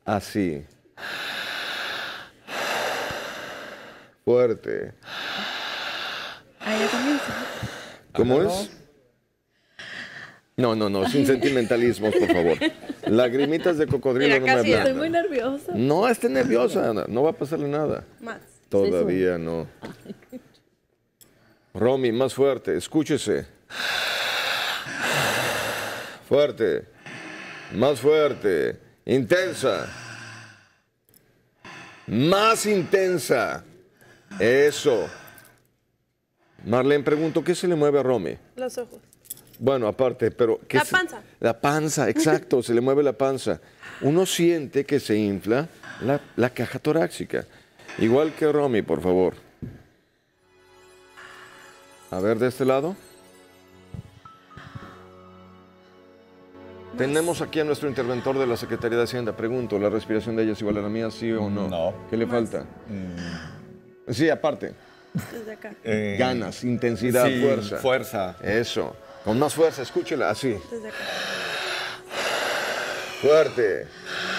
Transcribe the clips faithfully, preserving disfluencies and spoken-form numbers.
Así. Fuerte. Ahí ya comienza. ¿Cómo es? No, no, no, sin sentimentalismos, por favor. Lagrimitas de cocodrilo. Mira, no casi me estoy ablandan. muy nerviosa. No esté nerviosa, Ana, no va a pasarle nada. Más. Todavía no. Romy, más fuerte, escúchese. Fuerte, más fuerte, intensa. Más intensa. Eso. Marlene, pregunto, ¿qué se le mueve a Romy? Los ojos. Bueno, aparte, pero... ¿qué La se- panza. La panza, exacto, se le mueve la panza. Uno siente que se infla la, la caja torácica. Igual que Romy, por favor. A ver, de este lado. Tenemos aquí a nuestro interventor de la Secretaría de Hacienda. Pregunto, ¿la respiración de ella es igual a la mía, sí o no? No. ¿Qué le falta? Sí, aparte. Desde acá. Eh, Ganas, intensidad, sí, fuerza. fuerza. Eso. Con más fuerza, escúchela, así. Desde acá. Fuerte.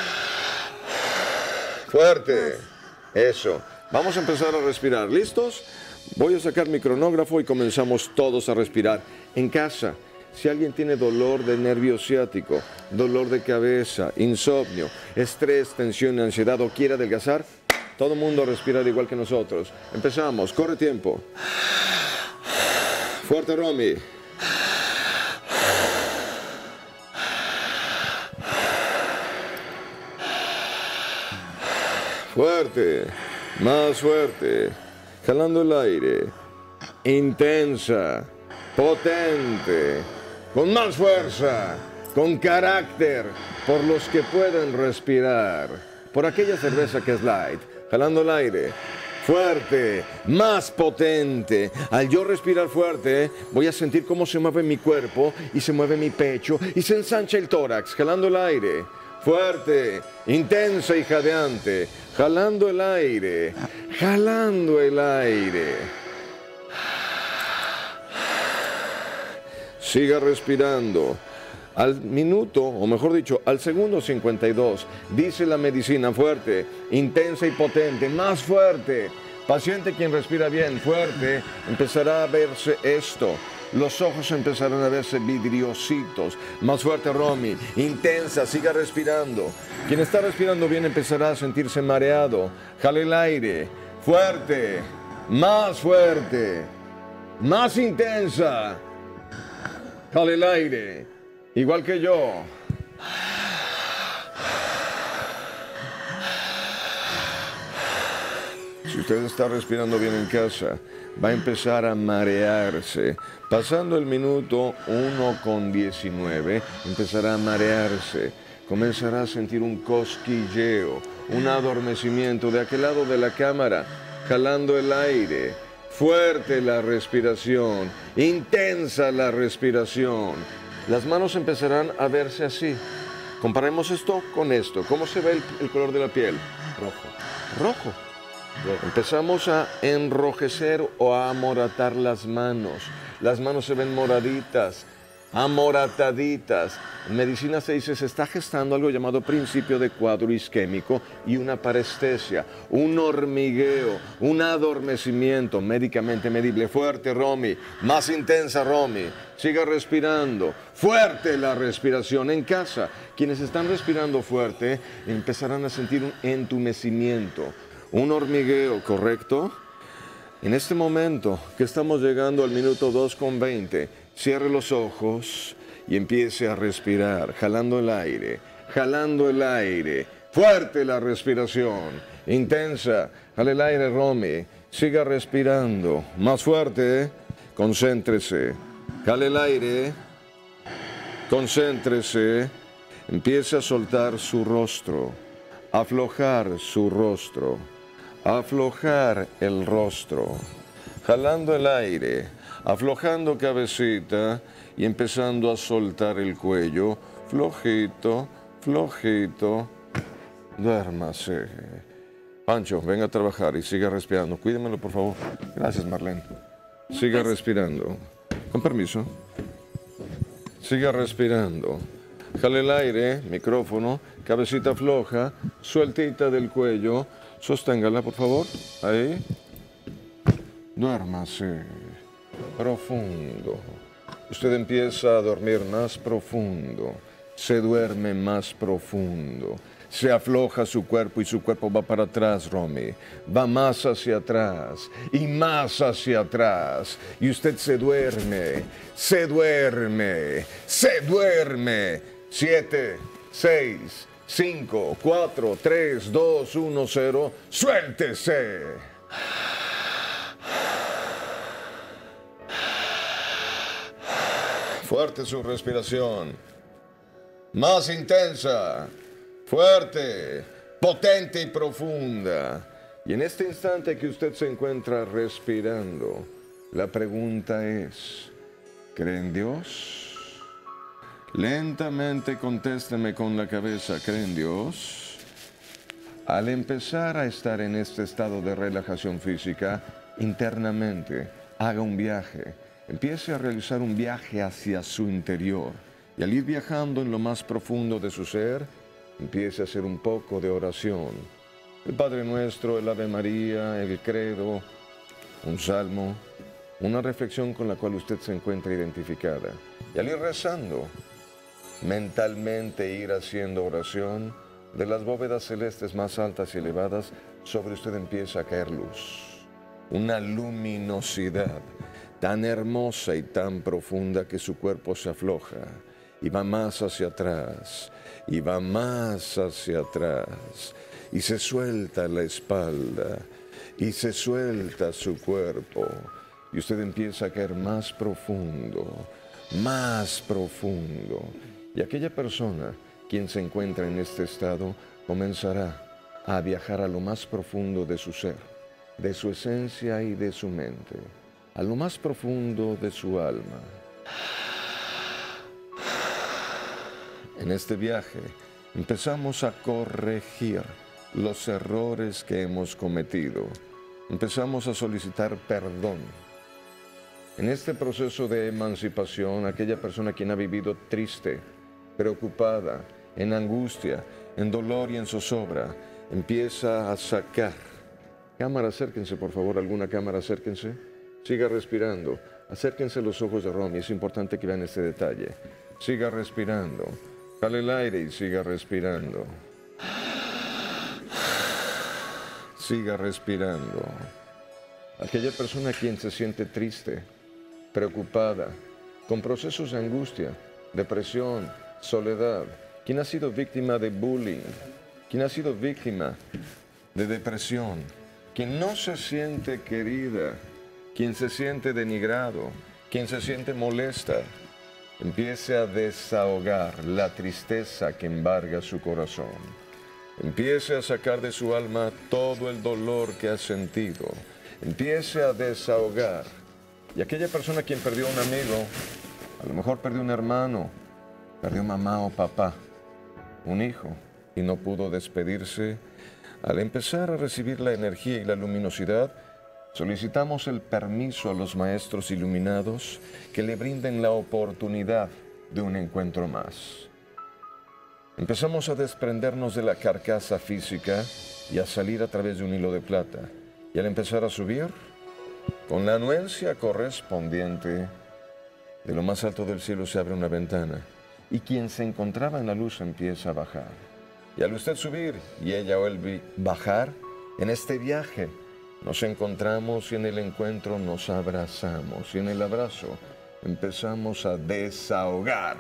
Fuerte. Eso. Vamos a empezar a respirar. ¿Listos? Voy a sacar mi cronógrafo y comenzamos todos a respirar. En casa, si alguien tiene dolor de nervio ciático, dolor de cabeza, insomnio, estrés, tensión, ansiedad o quiere adelgazar, todo el mundo respira igual que nosotros. Empezamos. Corre tiempo. Fuerte, Romy. Fuerte, más fuerte, jalando el aire, intensa, potente, con más fuerza, con carácter, por los que pueden respirar, por aquella cerveza que es light, jalando el aire, fuerte, más potente. Al yo respirar fuerte, voy a sentir cómo se mueve mi cuerpo y se mueve mi pecho y se ensancha el tórax, jalando el aire. Fuerte, intensa y jadeante, jalando el aire, jalando el aire. Siga respirando. Al minuto, o mejor dicho, al segundo cincuenta y dos, dice la medicina fuerte, intensa y potente, más fuerte. Paciente quien respira bien, fuerte, empezará a verse esto. Los ojos empezarán a verse vidriositos. Más fuerte, Romy. Intensa, siga respirando. Quien está respirando bien empezará a sentirse mareado. Jale el aire. Fuerte. Más fuerte. Más intensa. Jale el aire. Igual que yo. Si usted está respirando bien en casa, va a empezar a marearse. Pasando el minuto uno con diecinueve, empezará a marearse. Comenzará a sentir un cosquilleo, un adormecimiento de aquel lado de la cámara, jalando el aire. Fuerte la respiración, intensa la respiración. Las manos empezarán a verse así. Comparemos esto con esto. ¿Cómo se ve el, el color de la piel? Rojo. Rojo. Empezamos a enrojecer o a amoratar las manos. Las manos se ven moraditas, amorataditas. En medicina se dice, se está gestando algo llamado principio de cuadro isquémico y una parestesia, un hormigueo, un adormecimiento médicamente medible. Fuerte, Romy, más intensa, Romy. Siga respirando. Fuerte la respiración en casa. Quienes están respirando fuerte empezarán a sentir un entumecimiento, un hormigueo, ¿correcto? En este momento que estamos llegando al minuto dos con veinte, cierre los ojos y empiece a respirar, jalando el aire, jalando el aire. Fuerte la respiración, intensa. Jale el aire, Romy. Siga respirando. Más fuerte. Concéntrese. Jale el aire. Concéntrese. Empiece a soltar su rostro. Aflojar su rostro. Aflojar el rostro. Jalando el aire. Aflojando cabecita y empezando a soltar el cuello. Flojito, flojito. Duérmase. Pancho, venga a trabajar y siga respirando. Cuídemelo, por favor. Gracias, Marlene. Siga respirando. Con permiso. Siga respirando. Jale el aire, micrófono. cabecita floja, sueltita del cuello. Sosténgala, por favor. Ahí. Duérmase. Profundo. Usted empieza a dormir más profundo. Se duerme más profundo. Se afloja su cuerpo y su cuerpo va para atrás, Romy. Va más hacia atrás y más hacia atrás. Y usted se duerme, se duerme, se duerme. Siete, seis, cinco, cuatro, tres, dos, uno, cero. ¡Suéltese! Fuerte su respiración. Más intensa. Fuerte, potente y profunda. Y en este instante que usted se encuentra respirando, la pregunta es, ¿cree en Dios? Lentamente contésteme con la cabeza, ¿cree en Dios? Al empezar a estar en este estado de relajación física, internamente, haga un viaje. Empiece a realizar un viaje hacia su interior. Y al ir viajando en lo más profundo de su ser, empiece a hacer un poco de oración. El Padre Nuestro, el Ave María, el Credo, un salmo, una reflexión con la cual usted se encuentra identificada. Y al ir rezando, mentalmente ir haciendo oración, de las bóvedas celestes más altas y elevadas, sobre usted empieza a caer luz. Una luminosidad tan hermosa y tan profunda que su cuerpo se afloja y va más hacia atrás, y va más hacia atrás, y se suelta la espalda, y se suelta su cuerpo, y usted empieza a caer más profundo, más profundo, y aquella persona, quien se encuentra en este estado, comenzará a viajar a lo más profundo de su ser, de su esencia y de su mente, a lo más profundo de su alma. En este viaje empezamos a corregir los errores que hemos cometido. Empezamos a solicitar perdón. En este proceso de emancipación, aquella persona quien ha vivido triste, preocupada, en angustia, en dolor y en zozobra, empieza a sacar. Cámara, acérquense, por favor, alguna cámara, acérquense. Siga respirando. Acérquense los ojos de Romy, es importante que vean este detalle. Siga respirando. Jale el aire y siga respirando. Siga respirando. Aquella persona quien se siente triste, preocupada, con procesos de angustia, depresión, soledad, quien ha sido víctima de bullying, quien ha sido víctima de depresión, quien no se siente querida, quien se siente denigrado, quien se siente molesta, empiece a desahogar la tristeza que embarga su corazón. Empiece a sacar de su alma todo el dolor que ha sentido. Empiece a desahogar. Y aquella persona quien perdió un amigo, a lo mejor perdió un hermano, perdió mamá o papá, un hijo, y no pudo despedirse, al empezar a recibir la energía y la luminosidad, solicitamos el permiso a los maestros iluminados que le brinden la oportunidad de un encuentro más. Empezamos a desprendernos de la carcasa física y a salir a través de un hilo de plata. Y al empezar a subir, con la anuencia correspondiente, de lo más alto del cielo se abre una ventana y quien se encontraba en la luz empieza a bajar. Y al usted subir y ella o él bajar, en este viaje nos encontramos y en el encuentro nos abrazamos y en el abrazo empezamos a desahogar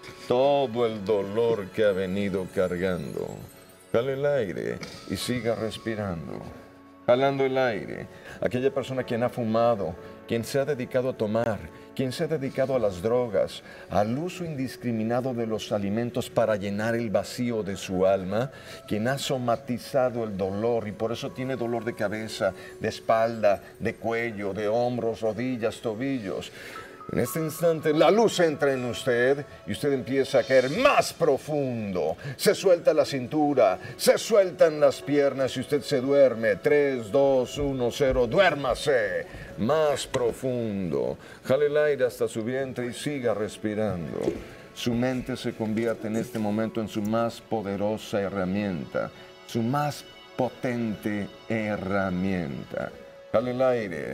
todo el dolor que ha venido cargando. Jale el aire y siga respirando. Jalando el aire. Aquella persona quien ha fumado, quien se ha dedicado a tomar, quien se ha dedicado a las drogas, al uso indiscriminado de los alimentos para llenar el vacío de su alma, quien ha somatizado el dolor y por eso tiene dolor de cabeza, de espalda, de cuello, de hombros, rodillas, tobillos. En este instante la luz entra en usted y usted empieza a caer más profundo. Se suelta la cintura, se sueltan las piernas y usted se duerme. tres, dos, uno, cero, duérmase. Más profundo. Jale el aire hasta su vientre y siga respirando. Su mente se convierte en este momento en su más poderosa herramienta, su más potente herramienta. Jale el aire.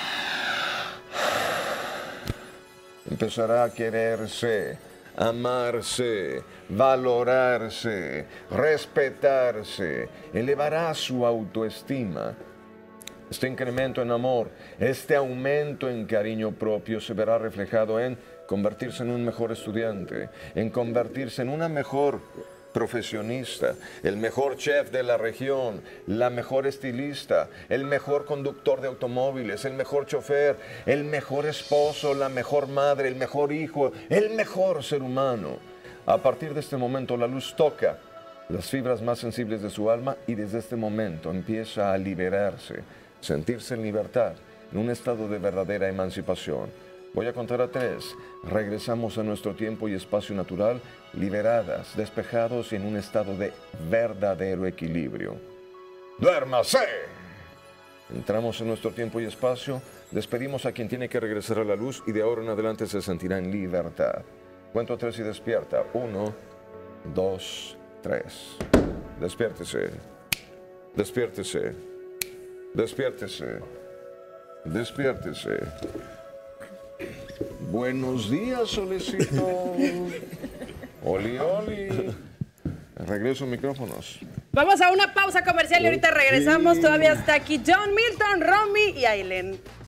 Empezará a quererse, amarse, valorarse, respetarse, elevará su autoestima. Este incremento en amor, este aumento en cariño propio se verá reflejado en convertirse en un mejor estudiante, en convertirse en una mejor profesionista, el mejor chef de la región, la mejor estilista, el mejor conductor de automóviles, el mejor chofer, el mejor esposo, la mejor madre, el mejor hijo, el mejor ser humano. A partir de este momento la luz toca las fibras más sensibles de su alma y desde este momento empieza a liberarse, sentirse en libertad, en un estado de verdadera emancipación. Voy a contar a tres. Regresamos a nuestro tiempo y espacio natural, liberadas, despejados y en un estado de verdadero equilibrio. ¡Duérmase! Entramos en nuestro tiempo y espacio, despedimos a quien tiene que regresar a la luz y de ahora en adelante se sentirá en libertad. Cuento a tres y despierta. Uno, dos, tres. Despiértese. Despiértese. Despiértese. Despiértese. Buenos días, solecito. Oli, oli. Regreso micrófonos. Vamos a una pausa comercial y ahorita regresamos. Todavía está aquí John Milton, Romy y Aileen.